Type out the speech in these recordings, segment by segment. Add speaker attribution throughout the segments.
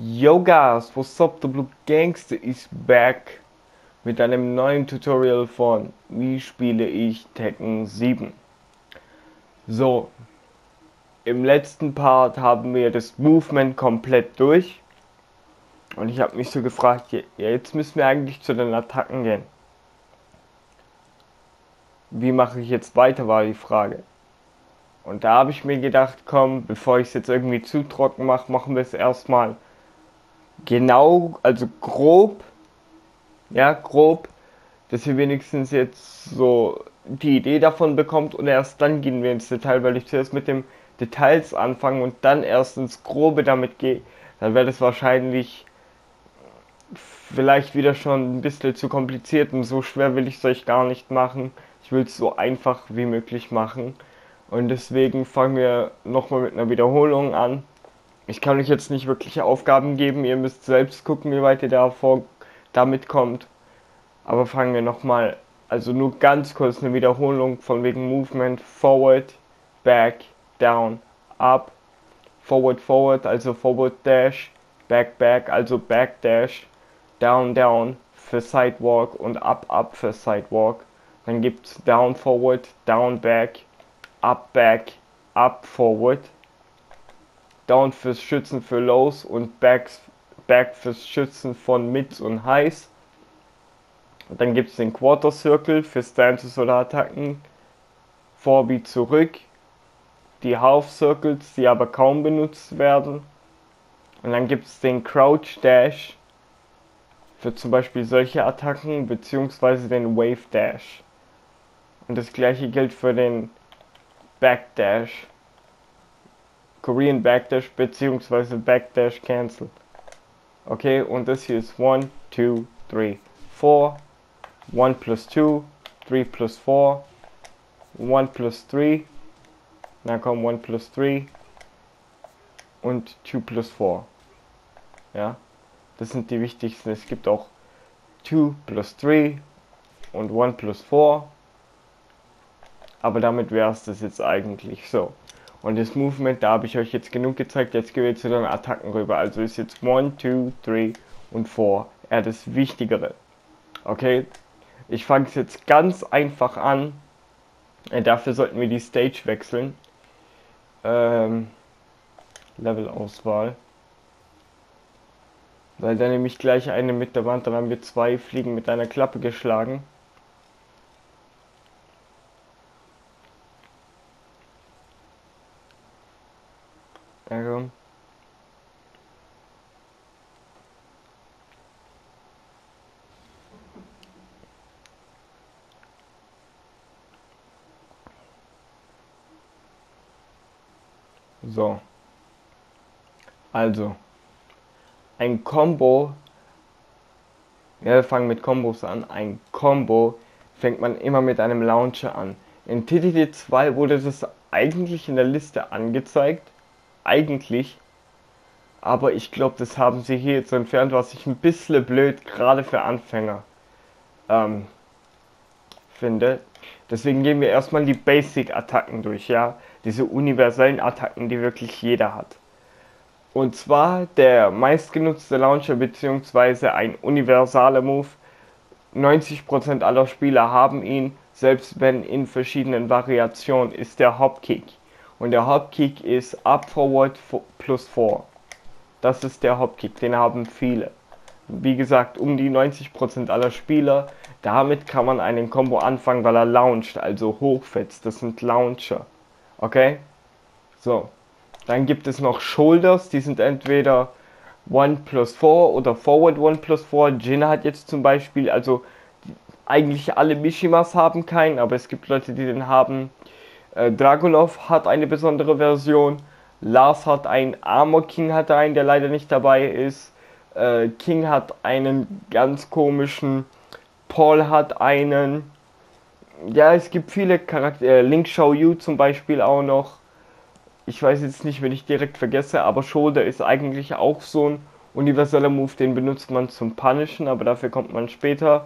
Speaker 1: Yo guys, what's up? The Blue Gangster is back mit einem neuen Tutorial von Wie spiele ich Tekken 7. So, im letzten Part haben wir das Movement komplett durch und ich habe mich so gefragt, ja, jetzt müssen wir eigentlich zu den Attacken gehen. Wie mache ich jetzt weiter, war die Frage. Und da habe ich mir gedacht, komm, bevor ich es jetzt irgendwie zu trocken mache, machen wir es erstmal genau, also grob, ja, grob, dass ihr wenigstens jetzt so die Idee davon bekommt und erst dann gehen wir ins Detail, weil ich zuerst mit dem Details anfange und dann erst ins Grobe damit gehe, dann wäre das wahrscheinlich vielleicht wieder schon ein bisschen zu kompliziert und so schwer will ich es euch gar nicht machen. Ich will es so einfach wie möglich machen und deswegen fangen wir nochmal mit einer Wiederholung an. Ich kann euch jetzt nicht wirklich Aufgaben geben, ihr müsst selbst gucken, wie weit ihr damit kommt. Aber fangen wir nochmal, also nur ganz kurz eine Wiederholung von wegen Movement, Forward, Back, Down, Up, Forward, Forward, also Forward Dash, Back, Back, also Back Dash, Down, Down für Sidewalk und Up, Up für Sidewalk. Dann gibt es Down, Forward, Down, Back, Up, Forward. Down fürs Schützen für Lows und Back fürs Schützen von Mids und Highs. Dann gibt es den Quarter Circle für Stances oder Attacken, vor wie zurück, die Half Circles, die aber kaum benutzt werden. Und dann gibt es den Crouch Dash für zum Beispiel solche Attacken, beziehungsweise den Wave Dash. Und das gleiche gilt für den Backdash, Korean Backdash beziehungsweise Backdash Cancel. Okay, und das hier ist 1, 2, 3, 4, 1 plus 2, 3 plus 4, 1 plus 3, dann kommt 1 plus 3 und 2 plus 4. Ja, das sind die wichtigsten. Es gibt auch 2 plus 3 und 1 plus 4, aber damit wäre es das jetzt eigentlich so. Und das Movement, da habe ich euch jetzt genug gezeigt, jetzt gehen wir zu den Attacken rüber. Also ist jetzt 1, 2, 3 und 4 eher das Wichtigere. Okay, ich fange es jetzt ganz einfach an. Dafür sollten wir die Stage wechseln. Levelauswahl. Weil dann nehme ich gleich eine mit der Wand, dann haben wir zwei Fliegen mit einer Klappe geschlagen. Ja, so. Also. Ein Combo. Ja, wir fangen mit Kombos an. Ein Combo fängt man immer mit einem Launcher an. In TTT 2 wurde das eigentlich in der Liste angezeigt. Eigentlich. Aber ich glaube, das haben sie hier jetzt entfernt, was ich ein bisschen blöd, gerade für Anfänger, finde. Deswegen gehen wir erstmal die Basic-Attacken durch, ja. Diese universellen Attacken, die wirklich jeder hat. Und zwar der meistgenutzte Launcher bzw. ein universaler Move. 90% aller Spieler haben ihn, selbst wenn in verschiedenen Variationen, ist der Hopkick. Und der Hopkick ist Up Forward plus 4. Das ist der Hopkick, den haben viele. Wie gesagt, um die 90% aller Spieler. Damit kann man einen Combo anfangen, weil er launcht, also hochfetzt. Das sind Launcher. Okay? So. Dann gibt es noch Shoulders, die sind entweder 1 plus 4 oder Forward 1 plus 4. Jin hat jetzt zum Beispiel, also eigentlich alle Mishimas haben keinen, aber es gibt Leute, die den haben. Dragunov hat eine besondere Version. Lars hat einen, Armor King hat einen, der leider nicht dabei ist. King hat einen ganz komischen. Paul hat einen. Ja, es gibt viele Charaktere. Link Xiao Yu zum Beispiel auch noch. Ich weiß jetzt nicht, wenn ich direkt vergesse, aber Shoulder ist eigentlich auch so ein universeller Move, den benutzt man zum Punishen, aber dafür kommt man später.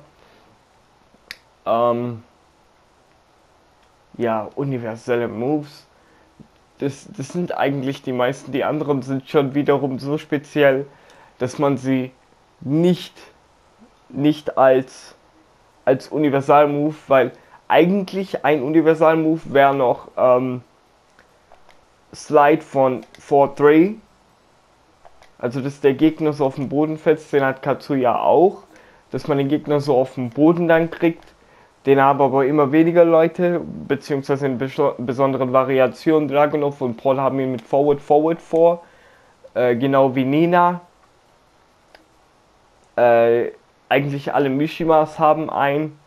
Speaker 1: Ja, universelle Moves. Das sind eigentlich die meisten. Die anderen sind schon wiederum so speziell. dass man sie nicht, nicht als Universal-Move, weil eigentlich ein Universal-Move wäre noch Slide von 4-3, also dass der Gegner so auf den Boden fetzt, den hat Katsuya auch, dass man den Gegner so auf den Boden dann kriegt, den haben aber immer weniger Leute, beziehungsweise in besonderen Variationen. Dragunov und Paul haben ihn mit Forward vor, genau wie Nina. Eigentlich alle Mishimas haben ein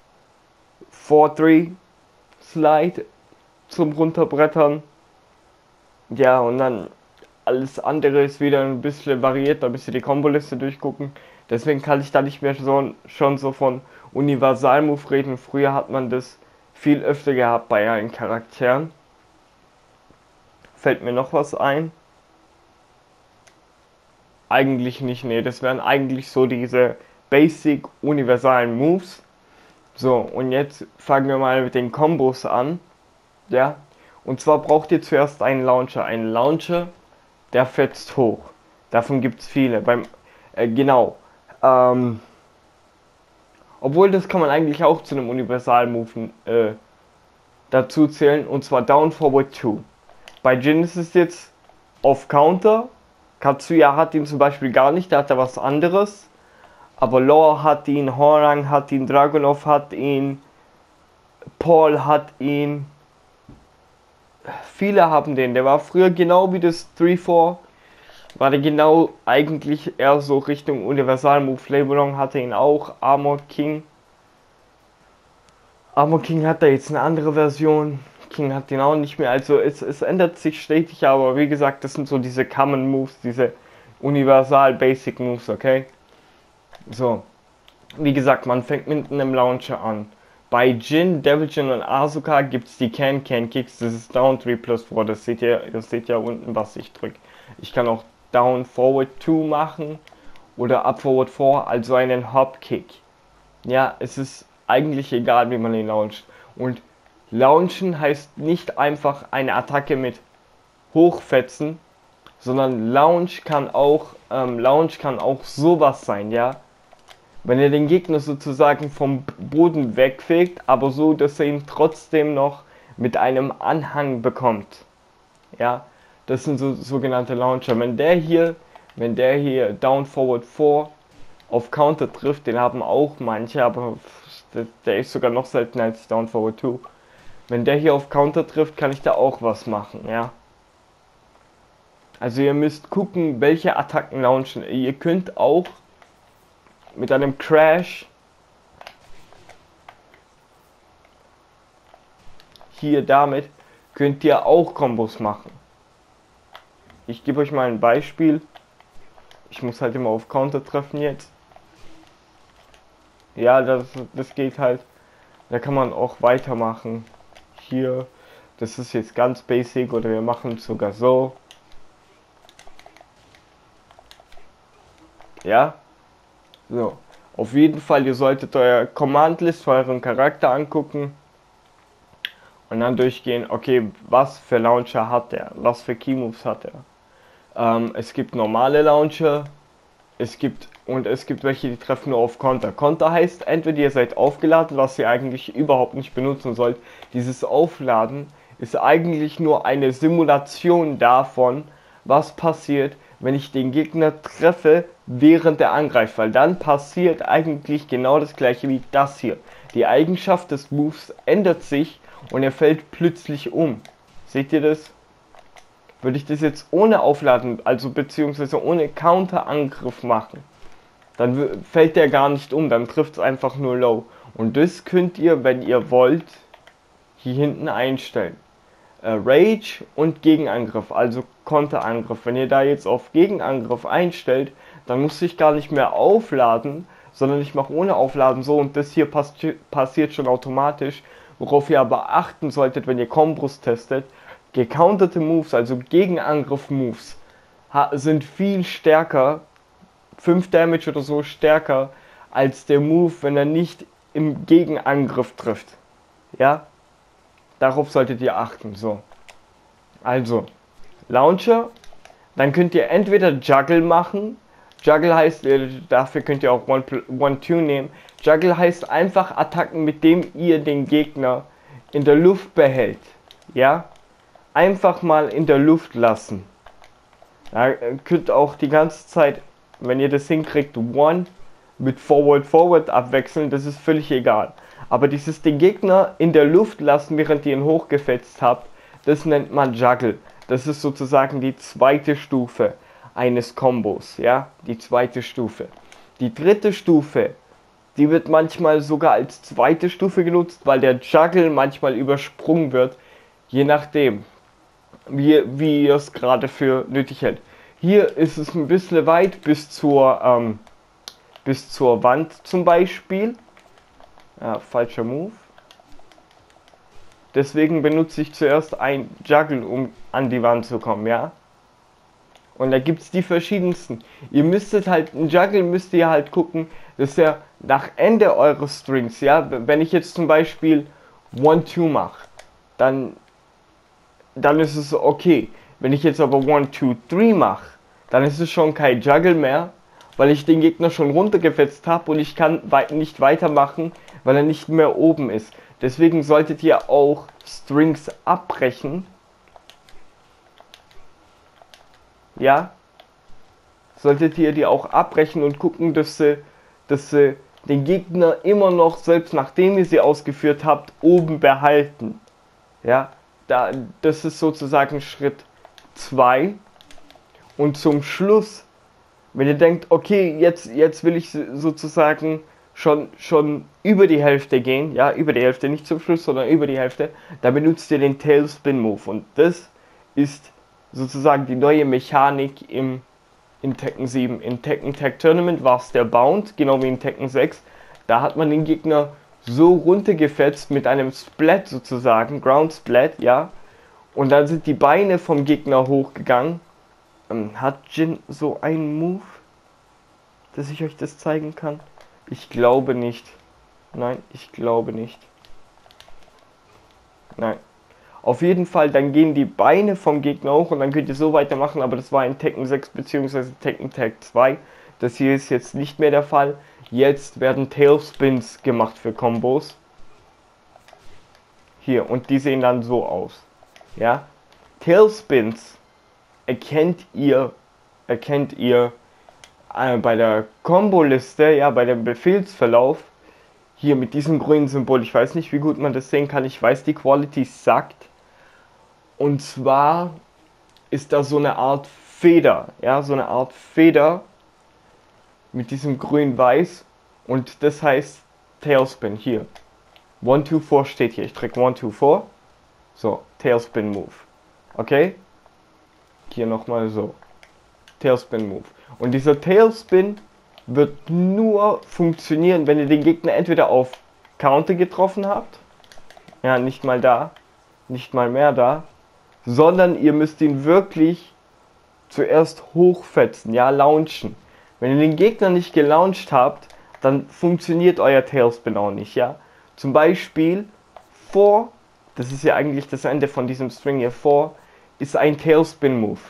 Speaker 1: 4-3 Slide zum Runterbrettern. Ja, und dann alles andere ist wieder ein bisschen variiert, da müsst ihr die Komboliste durchgucken. Deswegen kann ich da nicht mehr schon so von Universal-Move reden. Früher hat man das viel öfter gehabt bei allen Charakteren. Fällt mir noch was ein? Eigentlich nicht, nee, das wären eigentlich so diese basic universalen Moves. So, und jetzt fangen wir mal mit den Kombos an. Ja, und zwar braucht ihr zuerst einen Launcher. Einen Launcher, der fetzt hoch. Davon gibt es viele. Genau. Obwohl, das kann man eigentlich auch zu einem Universal-Move dazu zählen. Und zwar Down Forward 2. Bei Jin ist es jetzt auf Counter. Katsuya hat ihn zum Beispiel gar nicht, der hat da was anderes. Aber Law hat ihn, Horang hat ihn, Dragunov hat ihn, Paul hat ihn. Viele haben den. Der war früher genau wie das 3-4. War der genau eigentlich eher so Richtung Universal Move. Lebelong hatte ihn auch. Armor King. Armor King hat da jetzt eine andere Version. King hat den auch nicht mehr. Also es ändert sich stetig, aber wie gesagt, das sind so diese Common Moves, diese Universal Basic Moves, okay? So. Wie gesagt, man fängt mit einem Launcher an. Bei Jin, Devil Jin und Asuka gibt es die Can-Can-Kicks. Das ist Down 3+4. Das seht ihr unten, was ich drücke. Ich kann auch Down Forward 2 machen oder Up Forward 4, also einen Hop-Kick. Ja, es ist eigentlich egal, wie man ihn launcht. Und launchen heißt nicht einfach eine Attacke mit hochfetzen, sondern Launch kann auch sowas sein, ja. Wenn ihr den Gegner sozusagen vom Boden wegfegt, aber so, dass er ihn trotzdem noch mit einem Anhang bekommt. Ja, das sind so sogenannte Launcher. Wenn der hier Down Forward 4 auf Counter trifft, den haben auch manche, aber der ist sogar noch seltener als Down Forward 2. Wenn der hier auf Counter trifft, kann ich da auch was machen, ja. Also ihr müsst gucken, welche Attacken launchen. Ihr könnt auch mit einem Crash hier damit könnt ihr auch Kombos machen. Ich gebe euch mal ein Beispiel. Ich muss halt immer auf Counter treffen jetzt. Ja, das geht halt. Da kann man auch weitermachen. Hier, das ist jetzt ganz basic, oder wir machen es sogar so. Ja. So, auf jeden Fall, ihr solltet euer Command-List für euren Charakter angucken und dann durchgehen, okay, was für Launcher hat er, was für Keymoves hat er. Es gibt normale Launcher, es gibt welche, die treffen nur auf Konter. Konter heißt, entweder ihr seid aufgeladen, was ihr eigentlich überhaupt nicht benutzen sollt. Dieses Aufladen ist eigentlich nur eine Simulation davon, was passiert, wenn ich den Gegner treffe, während er angreift, weil dann passiert eigentlich genau das gleiche wie das hier. Die Eigenschaft des Moves ändert sich und er fällt plötzlich um. Seht ihr das? Würde ich das jetzt ohne Aufladen, also beziehungsweise ohne Counterangriff machen, dann fällt der gar nicht um, dann trifft es einfach nur low. Und das könnt ihr, wenn ihr wollt, hier hinten einstellen. Rage und Gegenangriff, also Konterangriff. Wenn ihr da jetzt auf Gegenangriff einstellt, dann muss ich gar nicht mehr aufladen, sondern ich mache ohne Aufladen so, und das hier passiert schon automatisch. Worauf ihr aber achten solltet, wenn ihr Kombos testet: gecounterte Moves, also Gegenangriff-Moves, sind viel stärker, 5 Damage oder so stärker, als der Move, wenn er nicht im Gegenangriff trifft. Ja? Darauf solltet ihr achten. So. Also, Launcher, dann könnt ihr entweder Juggle machen, Juggle heißt, dafür könnt ihr auch One-Two nehmen. Juggle heißt einfach Attacken, mit dem ihr den Gegner in der Luft behält. Ja? Einfach mal in der Luft lassen. Ja, könnt auch die ganze Zeit, wenn ihr das hinkriegt, One mit Forward abwechseln, das ist völlig egal. Aber dieses den Gegner in der Luft lassen, während ihr ihn hochgefetzt habt, das nennt man Juggle. Das ist sozusagen die zweite Stufe eines Kombos, ja, die zweite Stufe. Die dritte Stufe, die wird manchmal sogar als zweite Stufe genutzt, weil der Juggle manchmal übersprungen wird, je nachdem, wie ihr es gerade für nötig hält. Hier ist es ein bisschen weit bis zur Wand zum Beispiel. Ja, falscher Move. Deswegen benutze ich zuerst ein Juggle, um an die Wand zu kommen, ja. Und da gibt es die verschiedensten. Ihr müsstet halt, ein Juggle müsst ihr halt gucken, dass er nach Ende eures Strings, ja, wenn ich jetzt zum Beispiel 1-2 mache, dann ist es okay. Wenn ich jetzt aber 1-2-3 mache, dann ist es schon kein Juggle mehr, weil ich den Gegner schon runtergefetzt habe und ich kann nicht weitermachen, weil er nicht mehr oben ist. Deswegen solltet ihr auch Strings abbrechen. Ja, solltet ihr die auch abbrechen und gucken, dass sie den Gegner immer noch, selbst nachdem ihr sie ausgeführt habt, oben behalten. Ja, das ist sozusagen Schritt 2. Und zum Schluss, wenn ihr denkt, okay, jetzt will ich sozusagen schon über die Hälfte gehen, ja, über die Hälfte, nicht zum Schluss, sondern über die Hälfte, da benutzt ihr den Tailspin Move. Und das ist sozusagen die neue Mechanik in Tekken 7. In Tekken Tag Tournament war es der Bound, genau wie in Tekken 6. Da hat man den Gegner so runtergefetzt mit einem Splat sozusagen, Ground Splat, ja. Und dann sind die Beine vom Gegner hochgegangen. Hat Jin so einen Move, dass ich euch das zeigen kann? Ich glaube nicht. Nein, ich glaube nicht. Nein. Auf jeden Fall, dann gehen die Beine vom Gegner hoch und dann könnt ihr so weitermachen, aber das war in Tekken 6 bzw. Tekken Tag 2. Das hier ist jetzt nicht mehr der Fall. Jetzt werden Tailspins gemacht für Kombos. Hier, und die sehen dann so aus. Ja, Tailspins erkennt ihr bei der Komboliste, ja, bei dem Befehlsverlauf, hier mit diesem grünen Symbol. Ich weiß nicht, wie gut man das sehen kann. Ich weiß, die Quality sagt. Und zwar ist da so eine Art Feder, ja, so eine Art Feder mit diesem grün-weiß. Und das heißt Tailspin, hier. 1-2-4 steht hier. Ich drücke 1-2-4. So, Tailspin Move. Okay? Hier nochmal so. Tailspin Move. Und dieser Tailspin wird nur funktionieren, wenn ihr den Gegner entweder auf Counter getroffen habt. Ja, nicht mal da. Nicht mal mehr da. Sondern ihr müsst ihn wirklich zuerst hochfetzen. Ja, launchen. Wenn ihr den Gegner nicht gelauncht habt, dann funktioniert euer Tailspin auch nicht. Ja. Zum Beispiel vor, das ist ja eigentlich das Ende von diesem String hier, vor, ist ein Tailspin Move.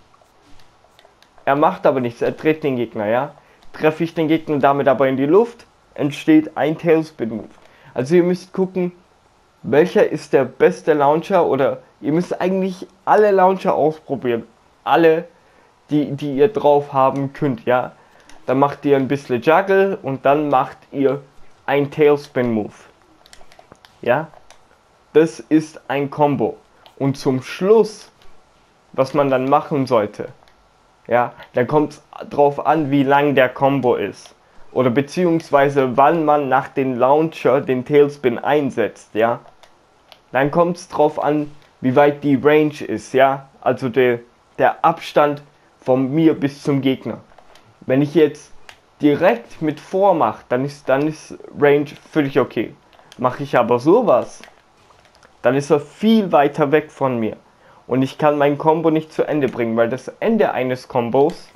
Speaker 1: Er macht aber nichts, er dreht den Gegner, ja. Treffe ich den Gegner damit aber in die Luft, entsteht ein Tailspin Move. Also ihr müsst gucken, welcher ist der beste Launcher, oder ihr müsst eigentlich alle Launcher ausprobieren. Alle, die ihr drauf haben könnt, ja. Dann macht ihr ein bisschen Juggle und dann macht ihr ein Tailspin Move. Ja. Das ist ein Combo. Und zum Schluss, was man dann machen sollte, ja, dann kommt es drauf an, wie lang der Combo ist. Oder beziehungsweise wann man nach dem Launcher den Tailspin einsetzt, ja. Dann kommt es drauf an, wie weit die Range ist, ja. Also der Abstand von mir bis zum Gegner. Wenn ich jetzt direkt mit vormache, dann ist Range völlig okay. Mache ich aber sowas, dann ist er viel weiter weg von mir. Und ich kann mein Combo nicht zu Ende bringen, weil das Ende eines Kombos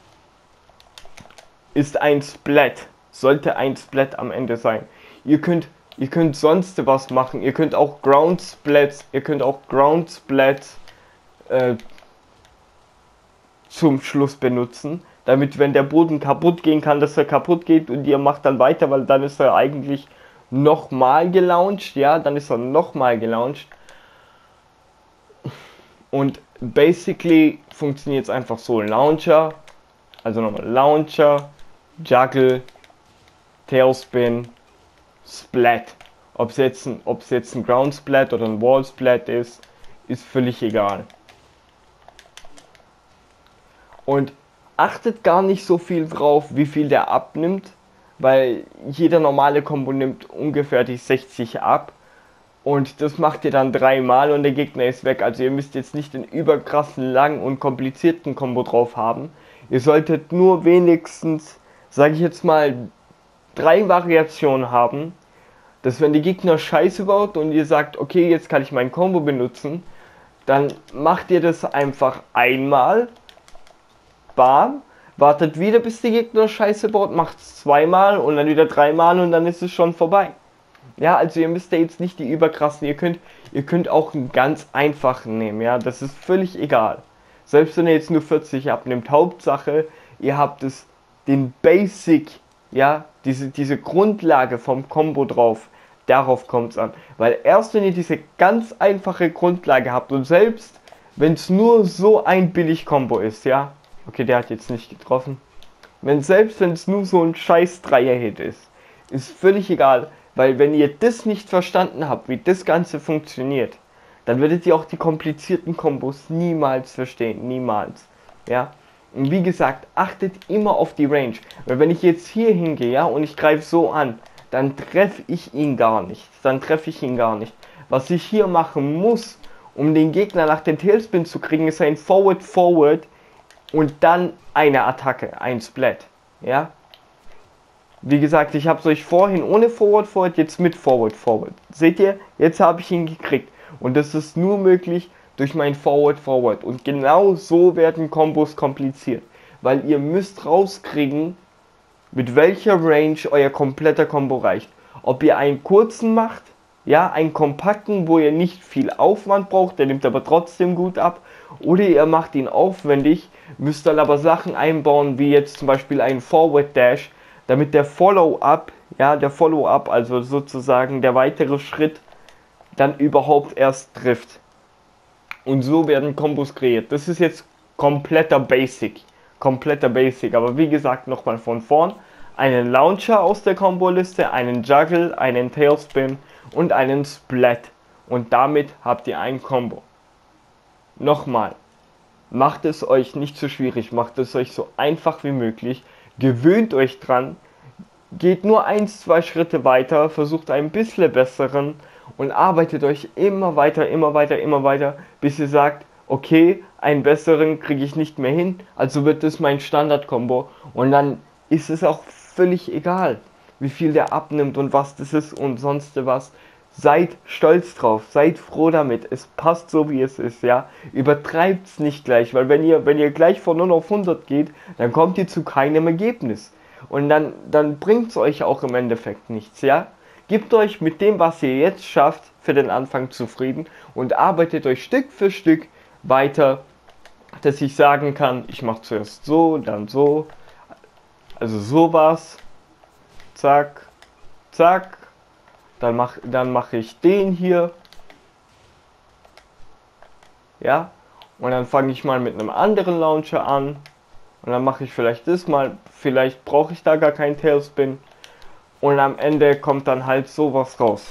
Speaker 1: ist ein Splat. Sollte ein Splat am Ende sein. Ihr könnt sonst was machen. Ihr könnt auch Ground Splats zum Schluss benutzen. damit, wenn der Boden kaputt gehen kann, dass er kaputt geht und ihr macht dann weiter, weil dann ist er eigentlich nochmal gelauncht, ja, dann ist er nochmal gelauncht. Und basically funktioniert es einfach so: Launcher, also nochmal Launcher, Juggle, Tailspin, Splat. Ob es jetzt ein Ground Splat oder ein Wall Splat ist völlig egal. Und achtet gar nicht so viel drauf, wie viel der abnimmt, weil jeder normale Combo nimmt ungefähr die 60 ab. Und das macht ihr dann dreimal und der Gegner ist weg. Also ihr müsst jetzt nicht den überkrassen, langen und komplizierten Combo drauf haben. Ihr solltet nur wenigstens, sage ich jetzt mal, 3 Variationen haben, dass wenn die Gegner Scheiße baut und ihr sagt, okay, jetzt kann ich mein Combo benutzen, dann macht ihr das einfach einmal, bam, wartet wieder, bis die Gegner Scheiße baut, macht es zweimal und dann wieder dreimal und dann ist es schon vorbei. Ja, also ihr müsst ja jetzt nicht die überkrassen, ihr könnt auch einen ganz einfachen nehmen, ja, das ist völlig egal. Selbst wenn ihr jetzt nur 40 abnimmt, Hauptsache, ihr habt den Basic, ja, diese Grundlage vom Combo drauf, darauf kommt es an. Weil erst wenn ihr diese ganz einfache Grundlage habt und selbst wenn es nur so ein Billig-Combo ist, ja, okay, der hat jetzt nicht getroffen, selbst wenn es nur so ein scheiß Dreier-Hit ist völlig egal. Weil wenn ihr das nicht verstanden habt, wie das Ganze funktioniert, dann werdet ihr auch die komplizierten Kombos niemals verstehen. Niemals. Ja. Und wie gesagt, achtet immer auf die Range. Weil wenn ich jetzt hier hingehe, ja, und ich greife so an, dann treffe ich ihn gar nicht. Was ich hier machen muss, um den Gegner nach dem Tailspin zu kriegen, ist ein Forward und dann eine Attacke, ein Splat. Ja. Wie gesagt, ich habe es euch vorhin ohne Forward, jetzt mit Forward. Seht ihr, jetzt habe ich ihn gekriegt. Und das ist nur möglich durch mein Forward. Und genau so werden Kombos kompliziert. Weil ihr müsst rauskriegen, mit welcher Range euer kompletter Combo reicht. Ob ihr einen kurzen macht, ja, einen kompakten, wo ihr nicht viel Aufwand braucht, der nimmt aber trotzdem gut ab. Oder ihr macht ihn aufwendig, müsst dann aber Sachen einbauen, wie jetzt zum Beispiel einen Forward Dash, damit der Follow-up, also sozusagen der weitere Schritt, dann überhaupt erst trifft. Und so werden Kombos kreiert. Das ist jetzt kompletter Basic, aber wie gesagt, nochmal von vorn: einen Launcher aus der Komboliste, einen Juggle, einen Tailspin und einen Splat. Und damit habt ihr ein Combo. Nochmal, macht es euch nicht zu schwierig, macht es euch so einfach wie möglich. Gewöhnt euch dran, geht nur 1-2 Schritte weiter, versucht einen bisschen besseren und arbeitet euch immer weiter, bis ihr sagt, okay, einen besseren kriege ich nicht mehr hin, also wird das mein Standard-Combo. Und dann ist es auch völlig egal, wie viel der abnimmt und was das ist und sonst was. Seid stolz drauf, seid froh damit, es passt so wie es ist, ja. Übertreibt's nicht gleich, weil wenn ihr gleich von 0 auf 100 geht, dann kommt ihr zu keinem Ergebnis. Und dann bringt's euch auch im Endeffekt nichts, ja. Gebt euch mit dem, was ihr jetzt schafft, für den Anfang zufrieden und arbeitet euch Stück für Stück weiter, dass ich sagen kann, ich mache zuerst so, dann so, also sowas, zack, zack. Dann mach ich den hier. Ja. Und dann fange ich mal mit einem anderen Launcher an. Und dann mache ich vielleicht das mal. Vielleicht brauche ich da gar keinen Tailspin. Und am Ende kommt dann halt sowas raus.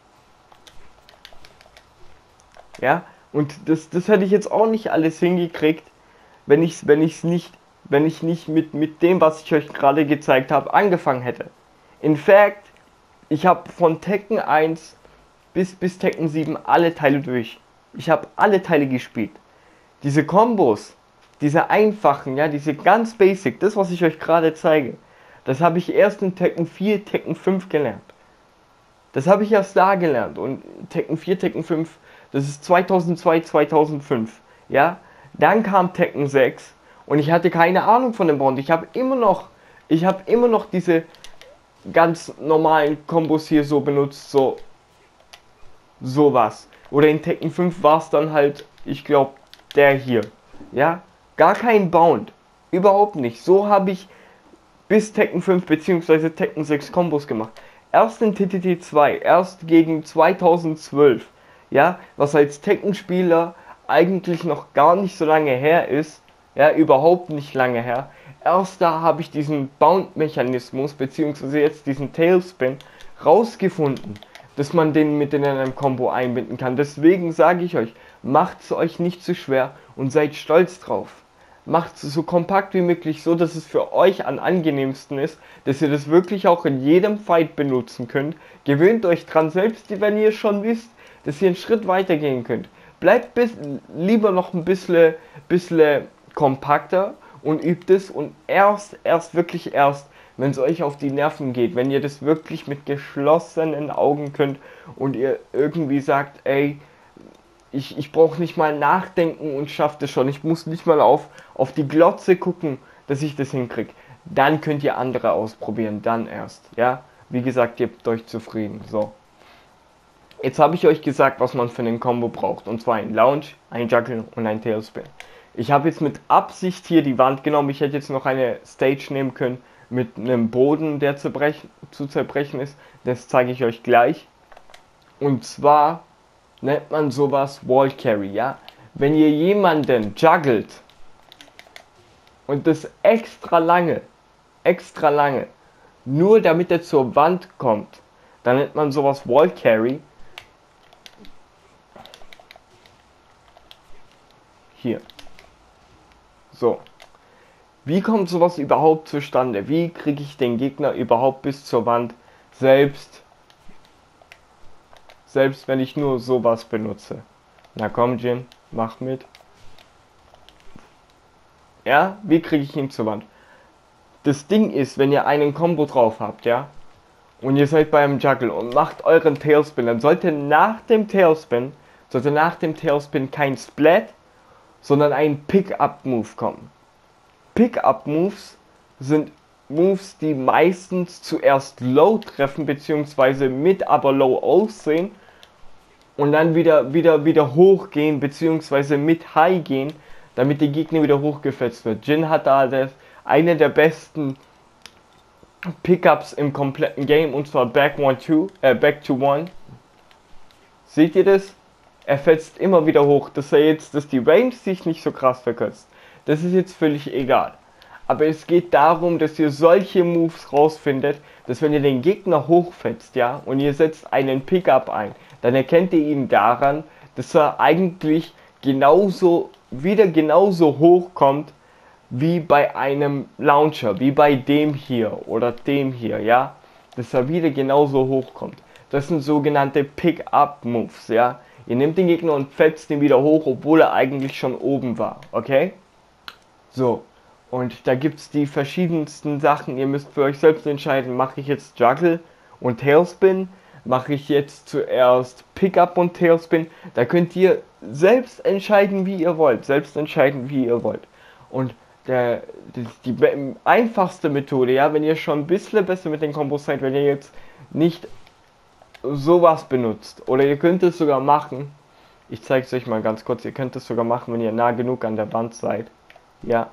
Speaker 1: Ja. Und das hätte ich jetzt auch nicht alles hingekriegt, wenn ich nicht mit dem, was ich euch gerade gezeigt habe, angefangen hätte. In fact, ich habe von Tekken 1 bis Tekken 7 alle Teile durch. Ich habe alle Teile gespielt. Diese Kombos, diese einfachen, ja, diese ganz basic, das was ich euch gerade zeige, das habe ich erst in Tekken 4, Tekken 5 gelernt. Das habe ich erst da gelernt. Und Tekken 4, Tekken 5, das ist 2002, 2005. Ja, dann kam Tekken 6 und ich hatte keine Ahnung von dem Bond. Ich habe immer noch diese ganz normalen Kombos hier so benutzt, sowas. Oder in Tekken 5 war es dann halt, ich glaube, der hier. Ja, gar kein Bound. Überhaupt nicht. So habe ich bis Tekken 5 bzw. Tekken 6 Kombos gemacht. Erst in TTT 2, erst gegen 2012. Ja, was als Tekken-Spieler eigentlich noch gar nicht so lange her ist. Ja, überhaupt nicht lange her. Erst da habe ich diesen Bound-Mechanismus bzw. jetzt diesen Tailspin rausgefunden, dass man den mit in einem Combo einbinden kann. Deswegen sage ich euch, macht es euch nicht zu schwer und seid stolz drauf. Macht es so kompakt wie möglich, so dass es für euch am angenehmsten ist, dass ihr das wirklich auch in jedem Fight benutzen könnt. Gewöhnt euch dran, selbst wenn ihr schon wisst, dass ihr einen Schritt weiter gehen könnt. Bleibt lieber noch ein bisschen kompakter und übt es und wirklich erst, wenn es euch auf die Nerven geht, wenn ihr das wirklich mit geschlossenen Augen könnt und ihr irgendwie sagt, ey, ich brauche nicht mal nachdenken und schafft es schon. Ich muss nicht mal auf die Glotze gucken, dass ich das hinkriege. Dann könnt ihr andere ausprobieren, dann erst. Ja, wie gesagt, gebt euch zufrieden. So. Jetzt habe ich euch gesagt, was man für einen Combo braucht. Und zwar ein Lounge, ein Juggle und ein Tailspin. Ich habe jetzt mit Absicht hier die Wand genommen. Ich hätte jetzt noch eine Stage nehmen können mit einem Boden, der zu zerbrechen ist. Das zeige ich euch gleich. Und zwar nennt man sowas Wall Carry, ja? Wenn ihr jemanden juggelt und das extra lange, nur damit er zur Wand kommt, dann nennt man sowas Wall Carry. Hier. So. Wie kommt sowas überhaupt zustande? Wie kriege ich den Gegner überhaupt bis zur Wand, selbst wenn ich nur sowas benutze? Na komm, Jin, mach mit. Ja, wie kriege ich ihn zur Wand? Das Ding ist, wenn ihr einen Combo drauf habt, ja, und ihr seid beim Juggle und macht euren Tailspin, dann sollte nach dem Tailspin kein Splat, sondern ein Pick-Up-Move kommen. Pick-Up-Moves sind Moves, die meistens zuerst Low treffen, beziehungsweise mit aber Low aussehen und dann wieder hochgehen, beziehungsweise mit High gehen, damit der Gegner wieder hochgefetzt wird. Jin hat da eine der besten Pickups im kompletten Game, und zwar Back to One. Seht ihr das? Er fetzt immer wieder hoch, dass die Range sich nicht so krass verkürzt. Das ist jetzt völlig egal. Aber es geht darum, dass ihr solche Moves rausfindet, dass wenn ihr den Gegner hochfetzt, ja, und ihr setzt einen Pickup ein, dann erkennt ihr ihn daran, dass er eigentlich genauso hochkommt wie bei einem Launcher, wie bei dem hier oder dem hier, ja, dass er wieder genauso hochkommt. Das sind sogenannte Pick-Up-Moves, ja. Ihr nehmt den Gegner und fetzt ihn wieder hoch, obwohl er eigentlich schon oben war, okay? So, und da gibt es die verschiedensten Sachen. Ihr müsst für euch selbst entscheiden, mache ich jetzt Juggle und Tailspin? Mache ich jetzt zuerst Pickup und Tailspin? Da könnt ihr selbst entscheiden, wie ihr wollt. Und die einfachste Methode, ja, wenn ihr schon ein bisschen besser mit den Kombos seid, wenn ihr jetzt nicht sowas benutzt, oder ihr könnt es sogar machen, ich zeige es euch mal ganz kurz, ihr könnt es sogar machen, wenn ihr nah genug an der Wand seid, ja,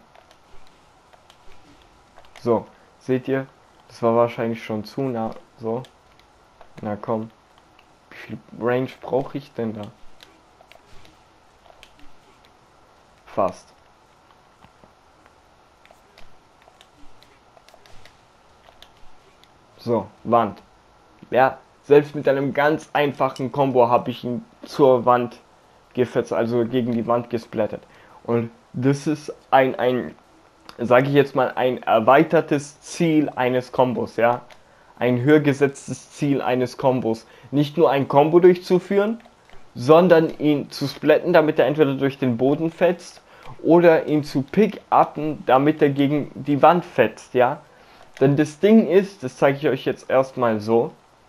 Speaker 1: so, seht ihr, das war wahrscheinlich schon zu nah, so, na komm, wie viel Range brauche ich denn da? Fast. So, Wand. Ja, selbst mit einem ganz einfachen Combo habe ich ihn zur Wand gefetzt, also gegen die Wand gesplattet. Und das ist sage ich jetzt mal, ein erweitertes Ziel eines Kombos, ja. Ein höher gesetztes Ziel eines Kombos. Nicht nur ein Combo durchzuführen, sondern ihn zu splatten, damit er entweder durch den Boden fetzt oder ihn zu pick-upen, damit er gegen die Wand fetzt, ja. Denn das Ding ist, das zeige ich euch jetzt erstmal so,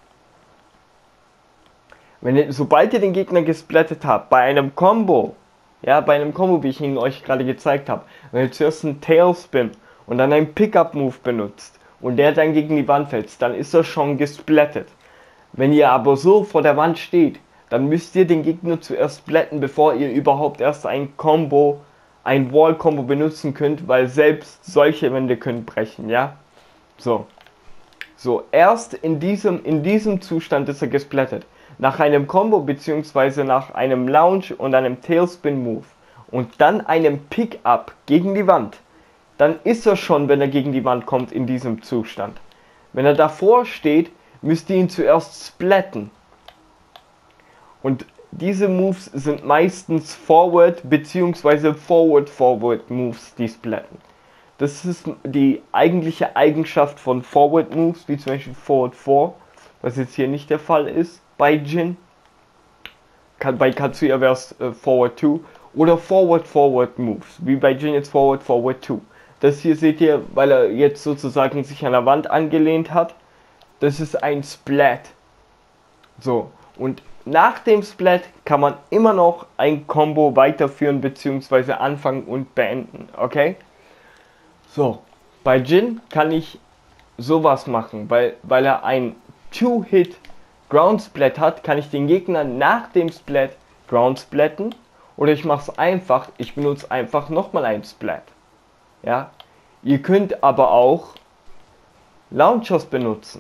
Speaker 1: sobald ihr den Gegner gesplattet habt, bei einem Combo, wie ich ihn euch gerade gezeigt habe, wenn ihr zuerst einen Tailspin und dann einen Pickup-Move benutzt und der dann gegen die Wand fällt, dann ist er schon gesplattet. Wenn ihr aber so vor der Wand steht, dann müsst ihr den Gegner zuerst splatten, bevor ihr überhaupt erst ein Combo ein Wall-Combo benutzen könnt, weil selbst solche Wände können brechen, ja? So. So, erst in diesem Zustand ist er gesplattet. Nach einem Combo bzw. nach einem Lounge und einem Tailspin Move und dann einem Pick-Up gegen die Wand, dann ist er schon, wenn er gegen die Wand kommt, in diesem Zustand. Wenn er davor steht, müsst ihr ihn zuerst splatten. Und diese Moves sind meistens Forward bzw. Forward Moves, die splatten. Das ist die eigentliche Eigenschaft von Forward Moves, wie zum Beispiel Forward 4, was jetzt hier nicht der Fall ist bei Jin. Bei Katsuya wäre es Forward 2 oder Forward Moves, wie bei Jin jetzt Forward 2. Das hier seht ihr, weil er jetzt sozusagen sich an der Wand angelehnt hat. Das ist ein Splat. So, und nach dem Splat kann man immer noch ein Combo weiterführen bzw. anfangen und beenden, okay? So, bei Jin kann ich sowas machen, weil er ein Two-Hit Ground Splat hat, kann ich den Gegner nach dem Splat Ground splatten, oder ich mache es einfach, ich benutze einfach nochmal ein Splat. Ja, ihr könnt aber auch Launchers benutzen.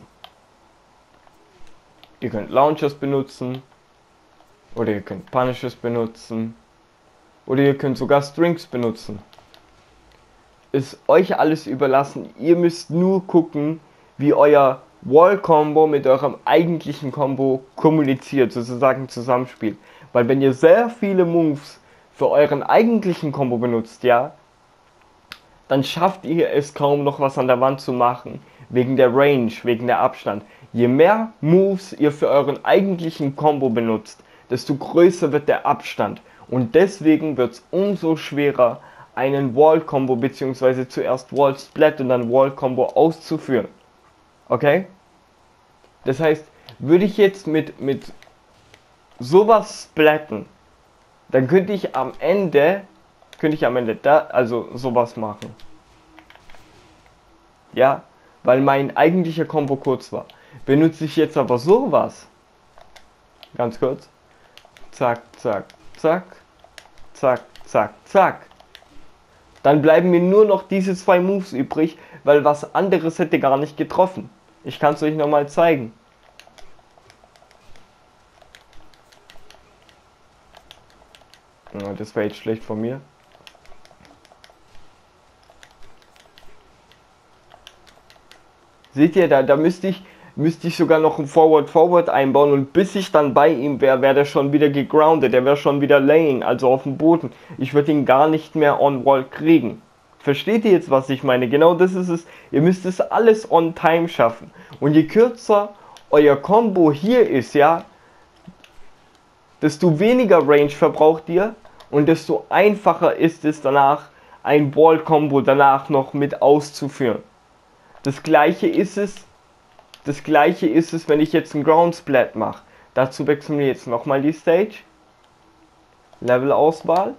Speaker 1: Ihr könnt Launchers benutzen, oder ihr könnt Punishes benutzen, oder ihr könnt sogar Strings benutzen. Ist euch alles überlassen. Ihr müsst nur gucken, wie euer Wall-Combo mit eurem eigentlichen Combo kommuniziert, sozusagen zusammenspielt. Weil wenn ihr sehr viele Moves für euren eigentlichen Combo benutzt, ja, dann schafft ihr es kaum noch was an der Wand zu machen, wegen der Range, wegen der Abstand. Je mehr Moves ihr für euren eigentlichen Combo benutzt, desto größer wird der Abstand. Und deswegen wird es umso schwerer, einen Wall-Combo bzw. zuerst Wall-Splat und dann Wall-Combo auszuführen. Okay? Das heißt, würde ich jetzt mit sowas splatten, dann könnte ich am Ende also sowas machen. Ja, weil mein eigentlicher Combo kurz war. Benutze ich jetzt aber sowas, ganz kurz, zack, zack, zack, zack, zack, zack, dann bleiben mir nur noch diese zwei Moves übrig, weil was anderes hätte gar nicht getroffen. Ich kann es euch nochmal zeigen. Das wäre jetzt schlecht von mir. Seht ihr, da müsste ich sogar noch ein Forward einbauen, und bis ich dann bei ihm wäre, wäre der schon wieder gegroundet, der wäre schon wieder laying, also auf dem Boden. Ich würde ihn gar nicht mehr on wall kriegen. Versteht ihr jetzt, was ich meine? Genau das ist es. Ihr müsst es alles on time schaffen. Und je kürzer euer Combo hier ist, ja, desto weniger Range verbraucht ihr und desto einfacher ist es danach, ein Wall-Combo danach noch mit auszuführen. Das gleiche ist es, wenn ich jetzt einen Ground Splat mache. Dazu wechseln wir jetzt nochmal die Stage. Level-Auswahl.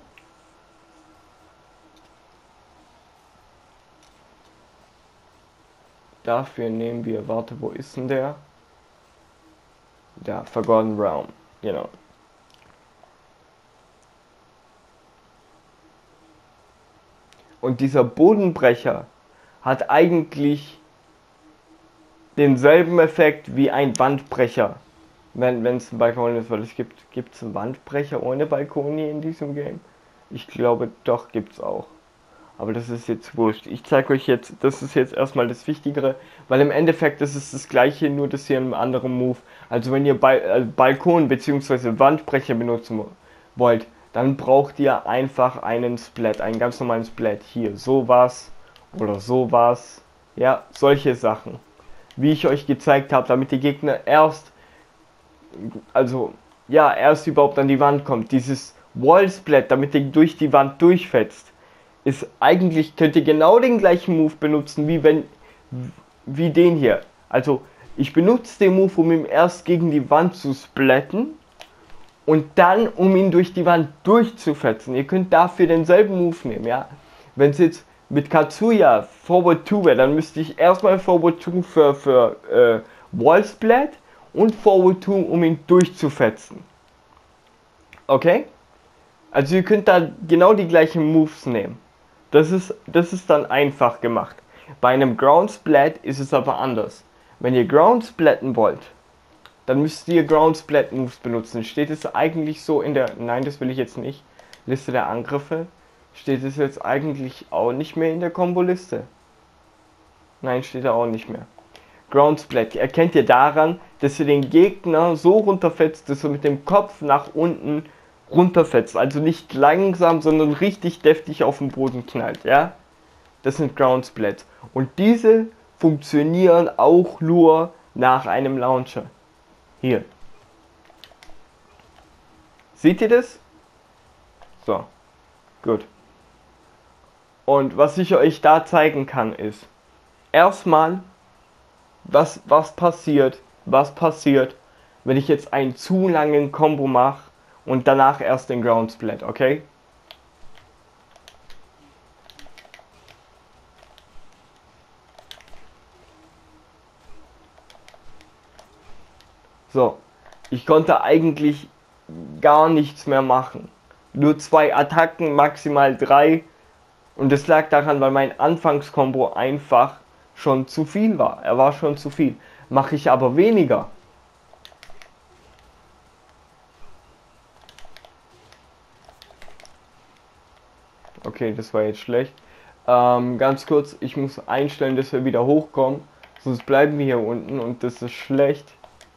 Speaker 1: Dafür nehmen wir, warte, wo ist denn der? Da, Forgotten Realm, genau. Und dieser Bodenbrecher hat eigentlich denselben Effekt wie ein Wandbrecher, wenn es ein Balkon ist, weil es gibt es einen Wandbrecher ohne Balkoni in diesem Game? Ich glaube doch, gibt es auch. Aber das ist jetzt wurscht. Ich zeige euch jetzt, das ist jetzt erstmal das Wichtigere, weil im Endeffekt ist es das gleiche, nur das hier in einem anderen Move. Also wenn ihr Balkon bzw. Wandbrecher benutzen wollt, dann braucht ihr einfach einen Splat, einen ganz normalen Splat. Hier, sowas oder sowas. Ja, solche Sachen. Wie ich euch gezeigt habe, damit die Gegner erst überhaupt an die Wand kommt. Dieses Wall Splat, damit ihr durch die Wand durchfetzt, ist eigentlich, könnt ihr genau den gleichen Move benutzen, wie den hier. Also, ich benutze den Move, um ihn erst gegen die Wand zu splatten und dann, um ihn durch die Wand durchzufetzen. Ihr könnt dafür denselben Move nehmen, ja. Wenn es jetzt mit Katsuya Forward 2 wäre, dann müsste ich erstmal Forward 2 für Wall Splat und Forward 2, um ihn durchzufetzen. Okay? Also ihr könnt da genau die gleichen Moves nehmen. Das ist dann einfach gemacht. Bei einem Ground Splat ist es aber anders. Wenn ihr Ground splatten wollt, dann müsst ihr Ground Splat Moves benutzen. Steht es eigentlich so in der, nein, das will ich jetzt nicht, Liste der Angriffe? Steht es jetzt eigentlich auch nicht mehr in der Kombo-Liste? Nein, steht er auch nicht mehr. Ground Splat erkennt ihr daran, dass ihr den Gegner so runterfetzt, dass er mit dem Kopf nach unten runterfetzt. Also nicht langsam, sondern richtig deftig auf den Boden knallt, ja? Das sind Ground Splats. Und diese funktionieren auch nur nach einem Launcher. Hier. Seht ihr das? So. Gut. Und was ich euch da zeigen kann ist, erstmal, was passiert, wenn ich jetzt einen zu langen Combo mache und danach erst den Ground Splat, okay? So, ich konnte eigentlich gar nichts mehr machen. Nur 2 Attacken, maximal 3. Und das lag daran, weil mein Anfangskombo einfach schon zu viel war. Er war schon zu viel. Mache ich aber weniger. Okay, das war jetzt schlecht. Ganz kurz, ich muss einstellen, dass wir wieder hochkommen. Sonst bleiben wir hier unten und das ist schlecht.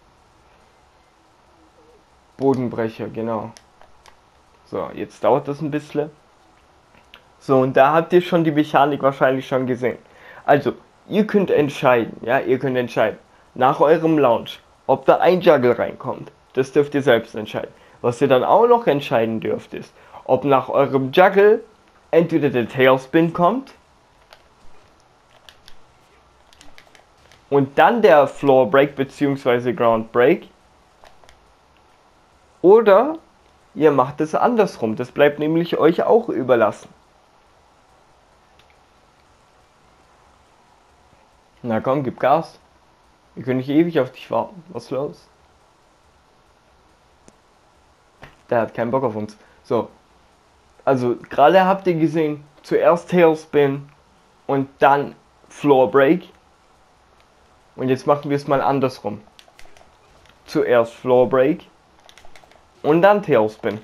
Speaker 1: Bodenbrecher, genau. So, jetzt dauert das ein bisschen. So, und da habt ihr schon die Mechanik wahrscheinlich schon gesehen. Also, ihr könnt entscheiden, ja, nach eurem Launch, ob da ein Juggle reinkommt. Das dürft ihr selbst entscheiden. Was ihr dann auch noch entscheiden dürft, ist, ob nach eurem Juggle entweder der Tailspin kommt und dann der Floor Break bzw. Ground Break, oder ihr macht es andersrum. Das bleibt nämlich euch auch überlassen. Na komm, gib Gas. Wir können nicht ewig auf dich warten. Was ist los? Der hat keinen Bock auf uns. So. Also, gerade habt ihr gesehen, zuerst Tailspin und dann Floor Break. Und jetzt machen wir es mal andersrum. Zuerst Floor Break und dann Tailspin.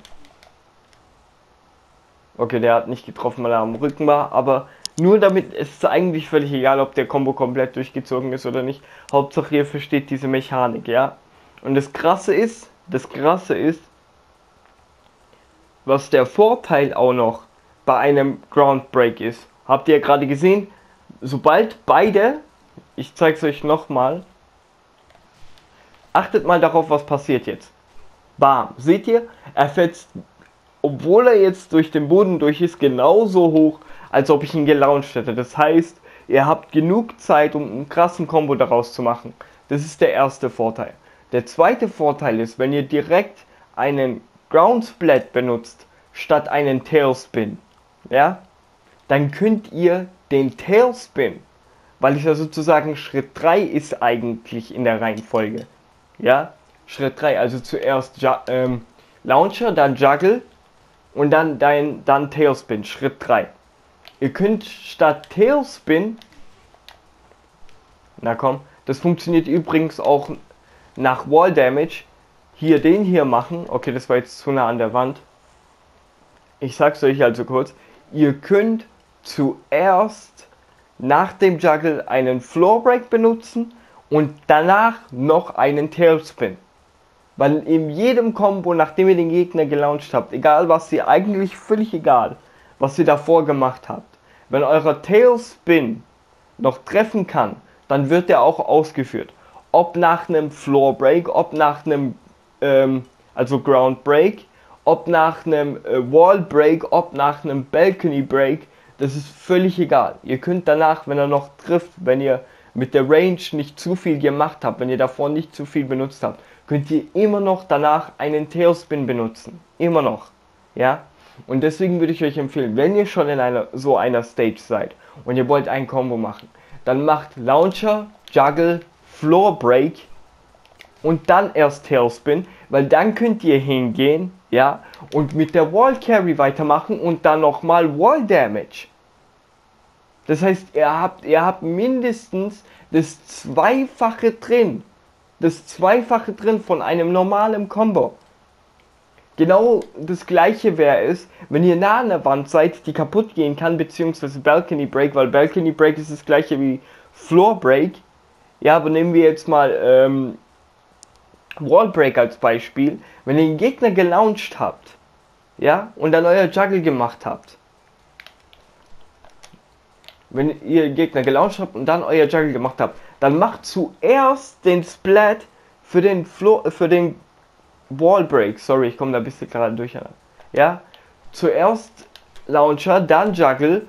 Speaker 1: Okay, der hat nicht getroffen, weil er am Rücken war, aber nur damit, es ist eigentlich völlig egal, ob der Combo komplett durchgezogen ist oder nicht. Hauptsache ihr versteht diese Mechanik, ja. Und das Krasse ist, was der Vorteil auch noch bei einem Ground Break ist. Habt ihr ja gerade gesehen, sobald beide, ich zeige es euch nochmal, achtet mal darauf, was passiert jetzt. Bam, seht ihr, er fetzt, obwohl er jetzt durch den Boden durch ist, genauso hoch, als ob ich ihn gelauncht hätte. Das heißt, ihr habt genug Zeit, um einen krassen Combo daraus zu machen. Das ist der erste Vorteil. Der zweite Vorteil ist, wenn ihr direkt einen Ground Splat benutzt, statt einen Tailspin, ja, dann könnt ihr den Tailspin, weil es ja sozusagen Schritt 3 ist eigentlich in der Reihenfolge, ja, Schritt 3, also zuerst Launcher, dann Juggle und dann Tailspin, Schritt 3. Ihr könnt statt Tailspin, na komm, das funktioniert übrigens auch nach Wall Damage, hier den hier machen. Okay, das war jetzt zu nah an der Wand. Ich sag's euch also kurz. Ihr könnt zuerst nach dem Juggle einen Floor Break benutzen und danach noch einen Tailspin. Weil in jedem Combo, nachdem ihr den Gegner gelauncht habt, egal was ihr, eigentlich völlig egal, was ihr davor gemacht habt, wenn euer Tailspin noch treffen kann, dann wird der auch ausgeführt. Ob nach einem Floor Break, ob nach einem also Ground Break, ob nach einem Wall Break, ob nach einem Balcony Break, das ist völlig egal. Ihr könnt danach, wenn er noch trifft, wenn ihr mit der Range nicht zu viel gemacht habt, wenn ihr davor nicht zu viel benutzt habt, könnt ihr immer noch danach einen Tailspin benutzen. Immer noch. Ja? Und deswegen würde ich euch empfehlen, wenn ihr schon in so einer Stage seid und ihr wollt ein Combo machen, dann macht Launcher, Juggle, Floor Break und dann erst Tailspin, weil dann könnt ihr hingehen, Ja, und mit der Wall Carry weitermachen und dann nochmal Wall Damage. Das heißt, ihr habt mindestens das Zweifache drin. Das Zweifache drin von einem normalen Combo. Genau das gleiche wäre es, wenn ihr nah an der Wand seid, die kaputt gehen kann, beziehungsweise Balcony Break, weil Balcony Break ist das gleiche wie Floor Break. Ja, aber nehmen wir jetzt mal Wall Break als Beispiel. Wenn ihr den Gegner gelauncht habt, ja, und dann euer Juggle gemacht habt. Wenn ihr Gegner gelauncht habt und dann euer Juggle gemacht habt, dann macht zuerst den Splat für den Wall Break. Sorry, ich komme da ein bisschen gerade durcheinander. Ja, zuerst Launcher, dann Juggle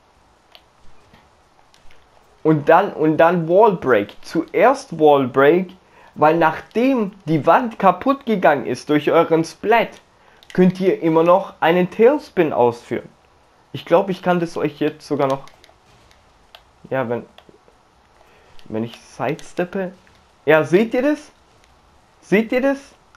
Speaker 1: und dann Wall Break. Zuerst Wall Break, weil nachdem die Wand kaputt gegangen ist durch euren Splat, könnt ihr immer noch einen Tailspin ausführen. Ich glaube, ich kann das euch jetzt sogar noch. Ja, wenn ich sidesteppe. Ja, seht ihr das? Seht ihr das?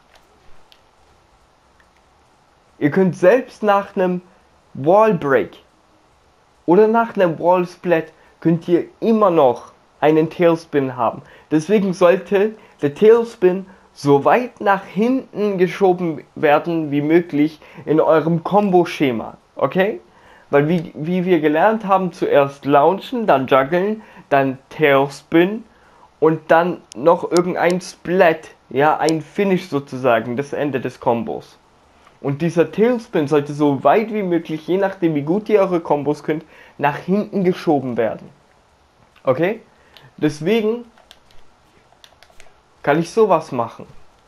Speaker 1: Ihr könnt selbst nach einem Wall Break oder nach einem Wall Splat könnt ihr immer noch einen Tailspin haben. Deswegen sollte der Tailspin so weit nach hinten geschoben werden wie möglich in eurem Combo-Schema. Okay? Weil wie wir gelernt haben, zuerst launchen, dann juggeln, dann Tailspin und dann noch irgendein Splat. Ja, ein Finish sozusagen, das Ende des Kombos. Und dieser Tailspin sollte so weit wie möglich, je nachdem wie gut ihr eure Kombos könnt, nach hinten geschoben werden. Okay? Deswegen kann ich sowas machen.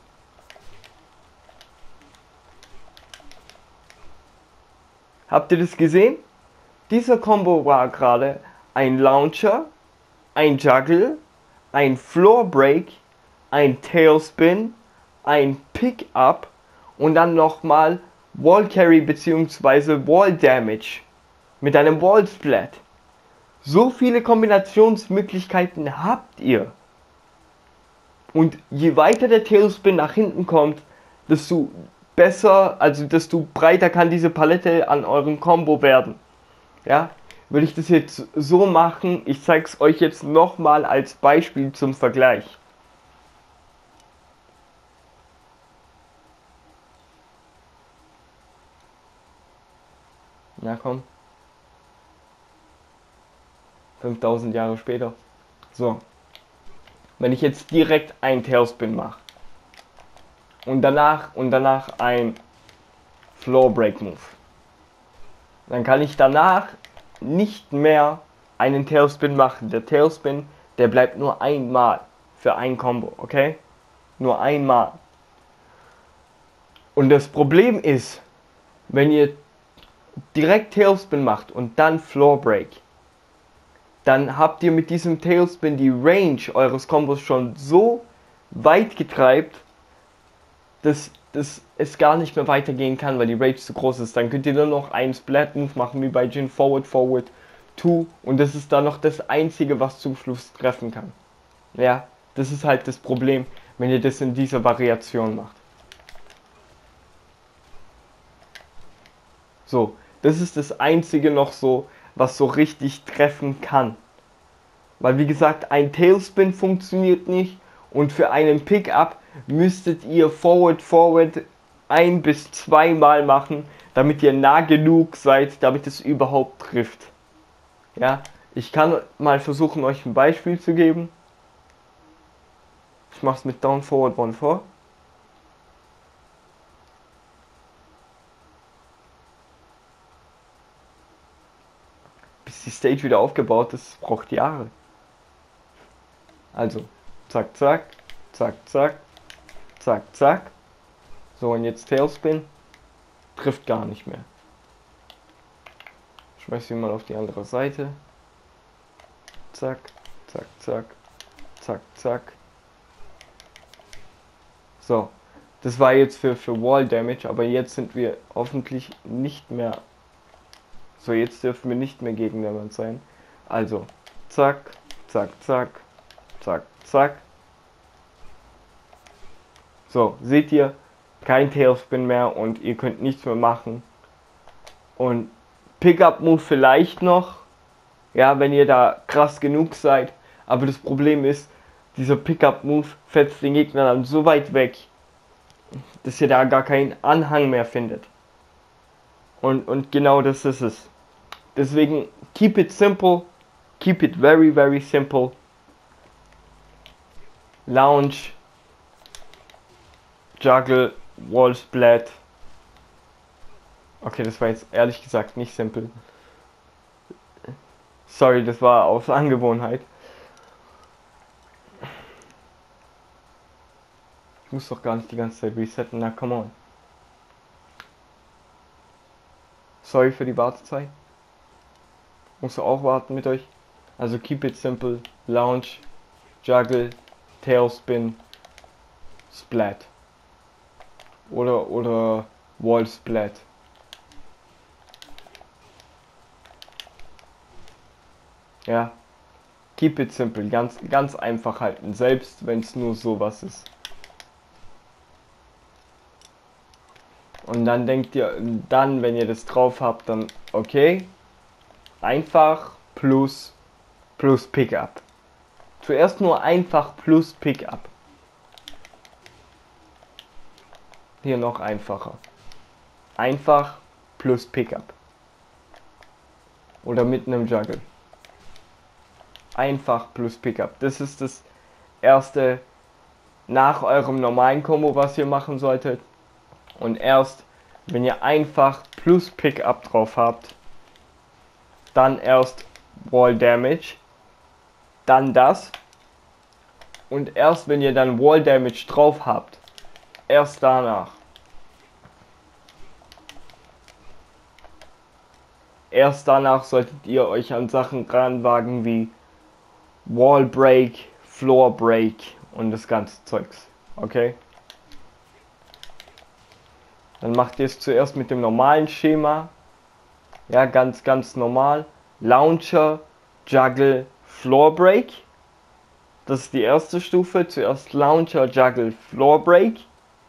Speaker 1: Habt ihr das gesehen? Dieser Combo war gerade ein Launcher, ein Juggle, ein Floor Break, ein Tailspin, ein Pick-up und dann nochmal Wall Carry bzw. Wall Damage mit einem Wall Splat. So viele Kombinationsmöglichkeiten habt ihr. Und je weiter der Tailspin nach hinten kommt, desto besser, also desto breiter kann diese Palette an eurem Combo werden. Ja, würde ich das jetzt so machen, ich zeige es euch jetzt nochmal als Beispiel zum Vergleich. Na komm. 5000 Jahre später. So. Wenn ich jetzt direkt einen Tailspin mache und danach ein Floor Break Move, dann kann ich danach nicht mehr einen Tailspin machen. Der Tailspin, der bleibt nur einmal für ein Combo, okay? Nur einmal. Und das Problem ist, wenn ihr direkt Tailspin macht und dann Floor Break, dann habt ihr mit diesem Tailspin die Range eures Kombos schon so weit getreibt, dass es gar nicht mehr weitergehen kann, weil die Range zu groß ist. Dann könnt ihr nur noch einen Splat Move machen, wie bei Jin Forward, Forward, 2 und das ist dann noch das einzige, was Zufluss treffen kann. Ja, das ist halt das Problem, wenn ihr das in dieser Variation macht. So, das ist das einzige noch so, was so richtig treffen kann. Weil wie gesagt, ein Tailspin funktioniert nicht und für einen Pickup müsstet ihr Forward 1 bis 2 Mal machen, damit ihr nah genug seid, damit es überhaupt trifft. Ja, ich kann mal versuchen, euch ein Beispiel zu geben. Ich mache es mit Down Forward 1 vor. Bis die Stage wieder aufgebaut ist, braucht Jahre. Also, zack, zack, zack, zack, zack, zack. So, und jetzt Tailspin. Trifft gar nicht mehr. Schmeiß ihn mal auf die andere Seite. Zack, zack, zack, zack, zack. So, das war jetzt für Wall Damage, aber jetzt sind wir hoffentlich nicht mehr. So, jetzt dürfen wir nicht mehr gegen der Wand sein. Also, zack, zack, zack, zack, zack. So, seht ihr, kein Tailspin mehr und ihr könnt nichts mehr machen. Und Pickup Move vielleicht noch, ja, wenn ihr da krass genug seid, aber das Problem ist, dieser Pickup Move fetzt den Gegner dann so weit weg, dass ihr da gar keinen Anhang mehr findet. Und genau das ist es. Deswegen, keep it simple, keep it very, very simple. Lounge, Juggle, Wall Splat. Okay, das war jetzt ehrlich gesagt nicht simpel. Sorry, das war aus Angewohnheit. Ich muss doch gar nicht die ganze Zeit resetten, na come on. Sorry für die Wartezeit. Muss auch warten mit euch. Also keep it simple, Lounge, Juggle, Tailspin, Splat. Oder Wall Splat. Ja, keep it simple, ganz einfach halten, selbst wenn es nur sowas ist. Und dann denkt ihr, dann, wenn ihr das drauf habt, dann okay, einfach plus Pickup. Zuerst nur einfach plus Pickup. Hier noch einfacher. Einfach plus Pickup. Oder mit einem Juggle. Einfach plus Pickup. Das ist das erste nach eurem normalen Combo, was ihr machen solltet. Und erst, wenn ihr einfach plus Pickup drauf habt, dann erst Wall Damage, dann das. Und erst, wenn ihr dann Wall Damage drauf habt, erst danach. Erst danach solltet ihr euch an Sachen ranwagen wie Wall Break, Floor Break und das ganze Zeugs. Okay? Dann macht ihr es zuerst mit dem normalen Schema. Ja, ganz normal. Launcher, Juggle, Floor Break. Das ist die erste Stufe. Zuerst Launcher, Juggle, Floor Break.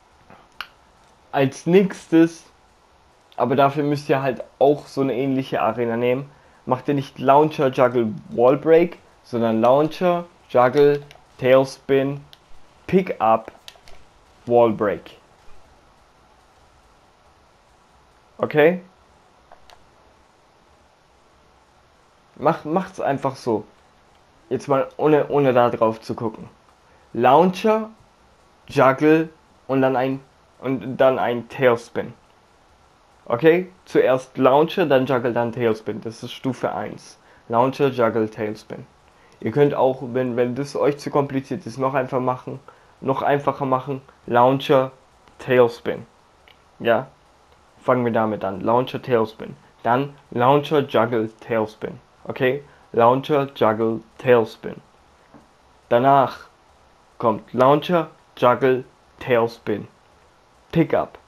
Speaker 1: Als nächstes, aber dafür müsst ihr halt auch so eine ähnliche Arena nehmen, macht ihr nicht Launcher, Juggle, Wall Break, sondern Launcher, Juggle, Tailspin, Pick Up, Wall Break. Okay? Macht's einfach so. Jetzt mal ohne da drauf zu gucken. Launcher, Juggle und dann ein Tailspin. Okay? Zuerst Launcher, dann Juggle, dann Tailspin. Das ist Stufe 1. Launcher, Juggle, Tailspin. Ihr könnt auch, wenn das euch zu kompliziert ist, noch einfacher machen. Launcher, Tailspin. Ja? Fangen wir damit an. Launcher, Tailspin. Dann Launcher, Juggle, Tailspin. Okay? Launcher, Juggle, Tailspin. Danach kommt Launcher, Juggle, Tailspin. Pickup.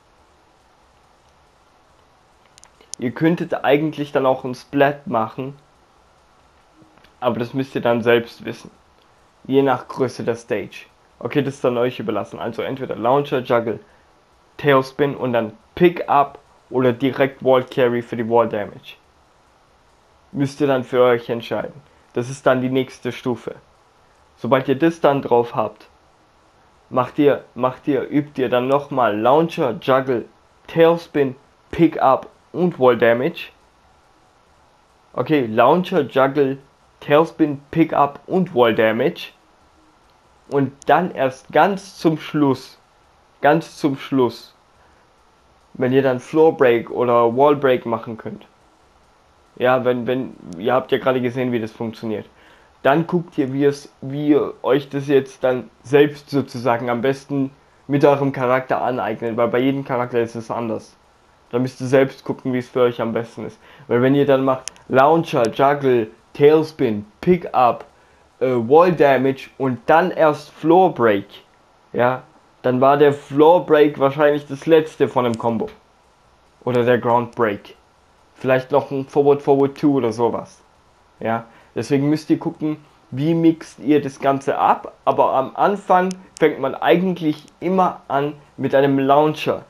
Speaker 1: Ihr könntet eigentlich dann auch einen Splat machen, aber das müsst ihr dann selbst wissen. Je nach Größe der Stage. Okay, das ist dann euch überlassen. Also entweder Launcher, Juggle, Tailspin und dann Pickup oder direkt Wall Carry für die Wall Damage. Müsst ihr dann für euch entscheiden. Das ist dann die nächste Stufe. Sobald ihr das dann drauf habt, übt ihr dann nochmal Launcher, Juggle, Tailspin, Pickup und Wall Damage. Okay, Launcher, Juggle, Tailspin, Pickup und Wall Damage. Und dann erst ganz zum Schluss, wenn ihr dann Floor Break oder Wall Break machen könnt. Ja, wenn ihr habt ja gerade gesehen, wie das funktioniert. Dann guckt ihr, wie ihr euch das jetzt dann selbst sozusagen am besten mit eurem Charakter aneignet, weil bei jedem Charakter ist es anders. Da müsst ihr selbst gucken, wie es für euch am besten ist. Weil wenn ihr dann macht Launcher, Juggle, Tailspin, Pickup, Wall Damage und dann erst Floor Break, ja, dann war der Floor Break wahrscheinlich das letzte von dem Combo. Oder der Ground Break. Vielleicht noch ein Forward 2 oder sowas. Ja, deswegen müsst ihr gucken, wie mixt ihr das Ganze ab, aber am Anfang fängt man eigentlich immer an mit einem Launcher.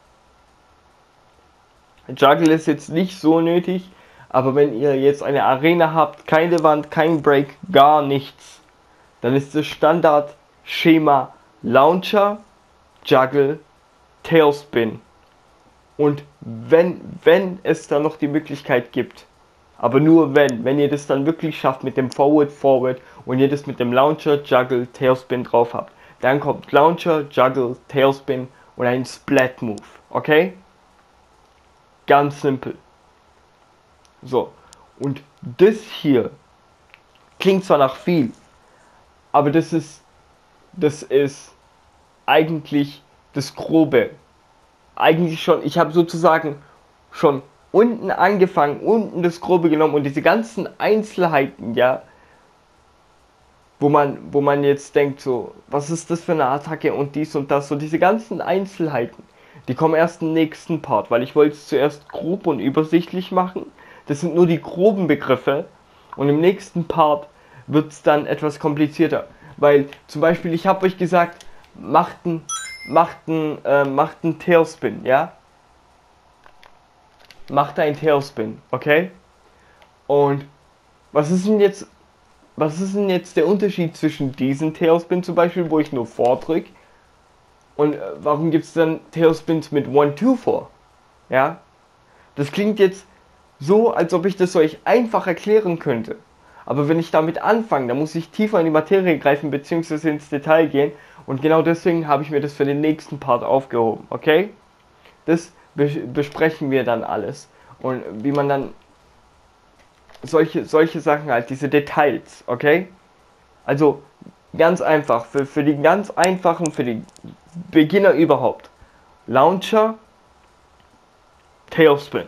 Speaker 1: Juggle ist jetzt nicht so nötig, aber wenn ihr jetzt eine Arena habt, keine Wand, kein Break, gar nichts, dann ist das Standardschema Launcher, Juggle, Tailspin. Und wenn es dann noch die Möglichkeit gibt, aber nur wenn ihr das dann wirklich schafft mit dem Forward und ihr das mit dem Launcher, Juggle, Tailspin drauf habt, dann kommt Launcher, Juggle, Tailspin und ein Splat Move, okay? Ganz simpel. So, und das hier klingt zwar nach viel, aber das ist eigentlich das Grobe. Eigentlich schon, ich habe sozusagen schon unten angefangen, unten das Grobe genommen und diese ganzen Einzelheiten, ja, wo man jetzt denkt so, was ist das für eine Attacke und dies und das, so diese ganzen Einzelheiten, die kommen erst im nächsten Part, weil ich wollte es zuerst grob und übersichtlich machen. Das sind nur die groben Begriffe und im nächsten Part wird es dann etwas komplizierter, weil zum Beispiel ich habe euch gesagt, macht einen Tailspin, ja? Macht einen Tailspin, okay? Und was ist denn jetzt der Unterschied zwischen diesem Tailspin zum Beispiel, wo ich nur vordrück, und warum gibt es dann Tailspins mit 1-2 vor? Ja? Das klingt jetzt so, als ob ich das euch einfach erklären könnte. Aber wenn ich damit anfange, dann muss ich tiefer in die Materie greifen bzw. ins Detail gehen. Und genau deswegen habe ich mir das für den nächsten Part aufgehoben, okay? Das besprechen wir dann alles. Und wie man dann solche Sachen halt, diese Details, okay? Also ganz einfach, für die ganz einfachen, für die Beginner überhaupt. Launcher, Tailspin.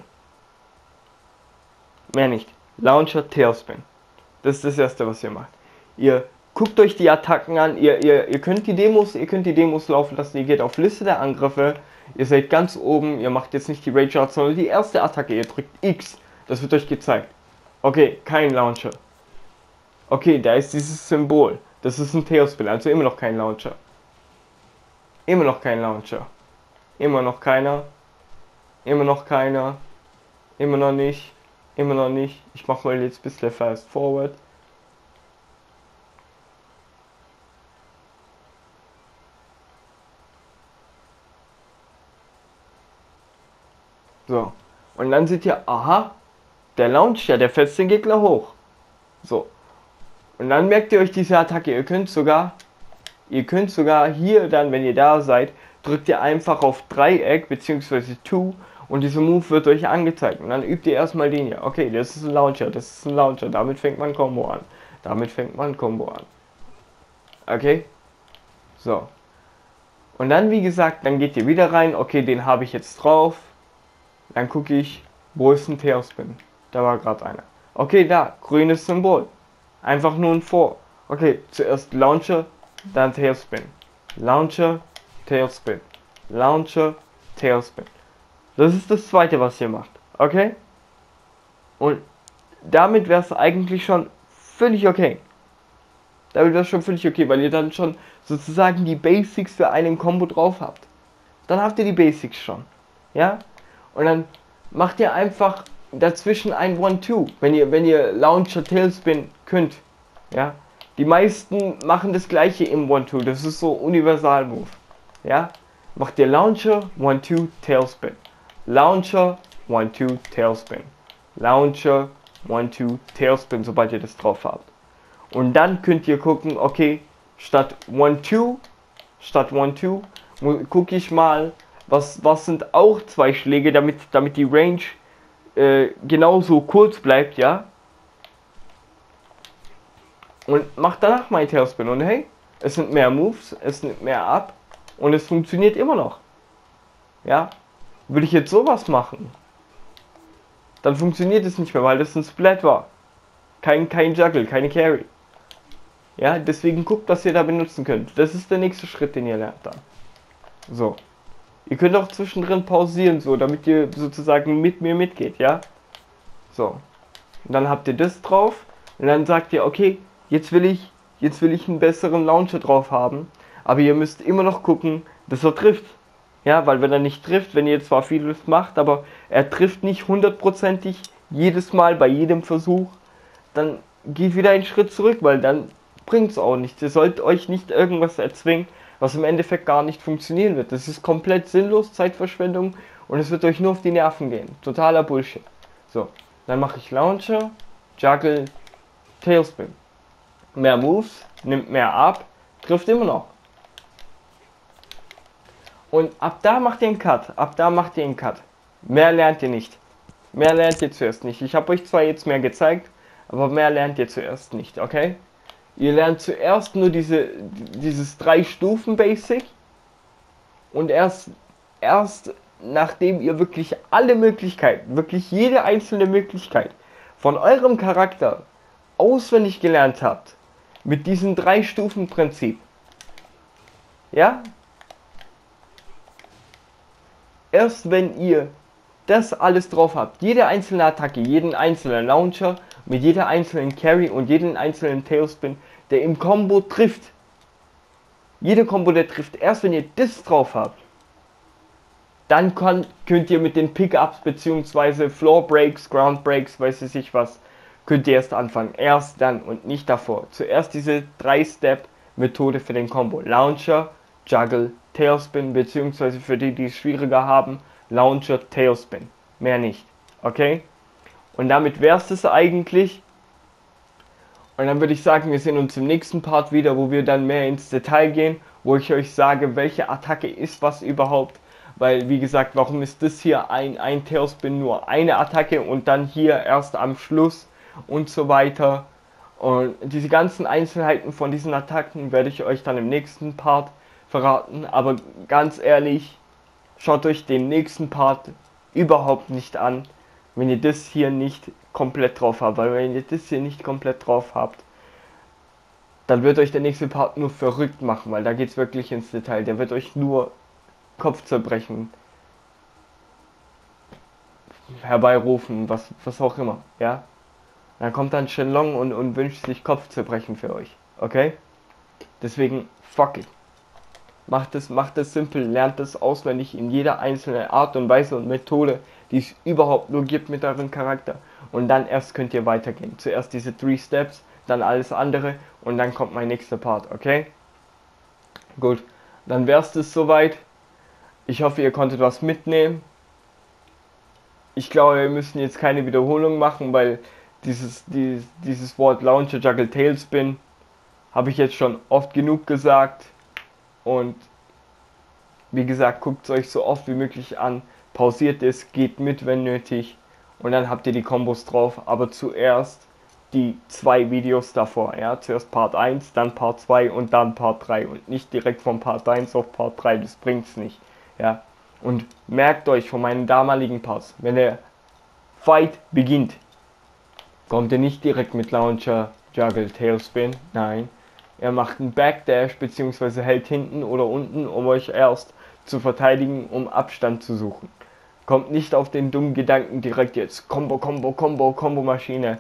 Speaker 1: Mehr nicht. Launcher, Tailspin. Das ist das erste, was ihr macht. Ihr guckt euch die Attacken an, ihr könnt die Demos laufen lassen, ihr geht auf Liste der Angriffe, ihr seid ganz oben, ihr macht jetzt nicht die Rage Art, sondern die erste Attacke, ihr drückt X, das wird euch gezeigt. Okay, kein Launcher. Okay, da ist dieses Symbol, das ist ein Tailspin, also immer noch kein Launcher. Immer noch kein Launcher. Immer noch keiner. Immer noch keiner. Immer noch nicht. Immer noch nicht. Ich mache mal jetzt ein bisschen fast forward. So. Und dann seht ihr, aha, der Launcher, der fetzt den Gegner hoch. So. Und dann merkt ihr euch diese Attacke. Ihr könnt sogar hier dann, wenn ihr da seid, drückt ihr einfach auf Dreieck bzw. 2 und dieser Move wird euch angezeigt. Und dann übt ihr erstmal den hier. Okay, das ist ein Launcher, das ist ein Launcher. Damit fängt man Combo an. Damit fängt man Combo an. Okay? So. Und dann, wie gesagt, dann geht ihr wieder rein. Okay, den habe ich jetzt drauf. Dann gucke ich, wo ist ein Tailspin? Da war gerade einer. Okay, da, grünes Symbol. Einfach nur ein Vor. Okay, zuerst Launcher, dann Tailspin. Launcher, Tailspin. Launcher, Tailspin. Das ist das zweite, was ihr macht. Okay? Und damit wäre es eigentlich schon völlig okay. Damit wäre es schon völlig okay, weil ihr dann schon sozusagen die Basics für einen Combo drauf habt. Dann habt ihr die Basics schon. Ja? Und dann macht ihr einfach dazwischen ein 1-2, wenn ihr Launcher Tailspin könnt. Ja? Die meisten machen das gleiche im 1-2, das ist so Universal Move. Ja? Macht ihr Launcher, 1-2, Tailspin. Launcher, 1-2, Tailspin. Launcher, 1-2, Tailspin, sobald ihr das drauf habt. Und dann könnt ihr gucken, okay, statt 1-2 gucke ich mal, was sind auch 2 Schläge, damit die Range genauso kurz bleibt, ja. Und macht danach mein Tailspin und hey, es sind mehr Moves, es nimmt mehr ab und es funktioniert immer noch. Ja, würde ich jetzt sowas machen, dann funktioniert es nicht mehr, weil das ein Splat war. Kein Juggle, keine Carry. Ja, deswegen guckt, was ihr da benutzen könnt. Das ist der nächste Schritt, den ihr lernt dann. So. Ihr könnt auch zwischendrin pausieren, so, damit ihr sozusagen mit mir mitgeht, ja? So. Und dann habt ihr das drauf und dann sagt ihr, okay, jetzt will ich jetzt will ich einen besseren Launcher drauf haben, aber ihr müsst immer noch gucken, dass er trifft. Ja, weil wenn er nicht trifft, wenn ihr zwar vieles macht, aber er trifft nicht hundertprozentig jedes Mal bei jedem Versuch, dann geht wieder einen Schritt zurück, weil dann bringt es auch nichts. Ihr sollt euch nicht irgendwas erzwingen, was im Endeffekt gar nicht funktionieren wird. Das ist komplett sinnlos, Zeitverschwendung und es wird euch nur auf die Nerven gehen. Totaler Bullshit. So, dann mache ich Launcher, Juggle, Tailspin. Mehr Moves, nimmt mehr ab, trifft immer noch. Und ab da macht ihr einen Cut. Ab da macht ihr einen Cut. Mehr lernt ihr nicht. Mehr lernt ihr zuerst nicht. Ich habe euch zwar jetzt mehr gezeigt, aber mehr lernt ihr zuerst nicht, okay? Ihr lernt zuerst nur dieses 3-Stufen-Basic und erst nachdem ihr wirklich alle Möglichkeiten, wirklich jede einzelne Möglichkeit von eurem Charakter auswendig gelernt habt, mit diesem 3-Stufen-Prinzip, ja? Erst wenn ihr das alles drauf habt, jede einzelne Attacke, jeden einzelnen Launcher, mit jeder einzelnen Carry und jeden einzelnen Tailspin, der im Combo trifft. Jede Combo, der trifft. Erst wenn ihr das drauf habt, dann könnt ihr mit den Pickups bzw. Floor Breaks, Ground Breaks, weiß ich nicht was, könnt ihr erst anfangen. Erst dann und nicht davor. Zuerst diese 3-Step-Methode für den Combo. Launcher, Juggle, Tailspin, beziehungsweise für die, die es schwieriger haben, Launcher, Tailspin. Mehr nicht. Okay? Und damit wär's es eigentlich. Und dann würde ich sagen, wir sehen uns im nächsten Part wieder, wo wir dann mehr ins Detail gehen, wo ich euch sage, welche Attacke ist was überhaupt. Weil, wie gesagt, warum ist das hier ein Tailspin nur eine Attacke und dann hier erst am Schluss und so weiter. Und diese ganzen Einzelheiten von diesen Attacken werde ich euch dann im nächsten Part verraten. Aber ganz ehrlich, schaut euch den nächsten Part überhaupt nicht an, wenn ihr das hier nicht komplett drauf habt. Weil wenn ihr das hier nicht komplett drauf habt, dann wird euch der nächste Part nur verrückt machen, weil da geht es wirklich ins Detail. Der wird euch nur Kopfzerbrechen herbeirufen, was auch immer, ja. Dann kommt dann Shenlong und wünscht sich Kopfzerbrechen für euch, okay? Deswegen, fuck it. Macht es simpel, lernt es auswendig in jeder einzelnen Art und Weise und Methode, die es überhaupt nur gibt mit eurem Charakter. Und dann erst könnt ihr weitergehen. Zuerst diese 3 Steps, dann alles andere und dann kommt mein nächster Part, okay? Gut, dann wär's das soweit. Ich hoffe, ihr konntet was mitnehmen. Ich glaube, wir müssen jetzt keine Wiederholung machen, weil dieses Wort Launcher, Juggle, Tailspin habe ich jetzt schon oft genug gesagt. Und wie gesagt, guckt es euch so oft wie möglich an. Pausiert es, geht mit, wenn nötig. Und dann habt ihr die Kombos drauf. Aber zuerst die 2 Videos davor. Ja? Zuerst Part 1, dann Part 2 und dann Part 3. Und nicht direkt von Part 1 auf Part 3. Das bringt's nicht. Ja? Und merkt euch von meinen damaligen Parts, wenn der Fight beginnt, kommt ihr nicht direkt mit Launcher, Juggle, Tailspin. Nein. Er macht einen Backdash bzw. hält hinten oder unten, um euch erst zu verteidigen, um Abstand zu suchen. Kommt nicht auf den dummen Gedanken direkt jetzt Combo-Maschine.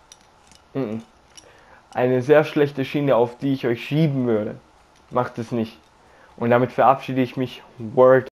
Speaker 1: Eine sehr schlechte Schiene, auf die ich euch schieben würde. Macht es nicht. Und damit verabschiede ich mich. Word.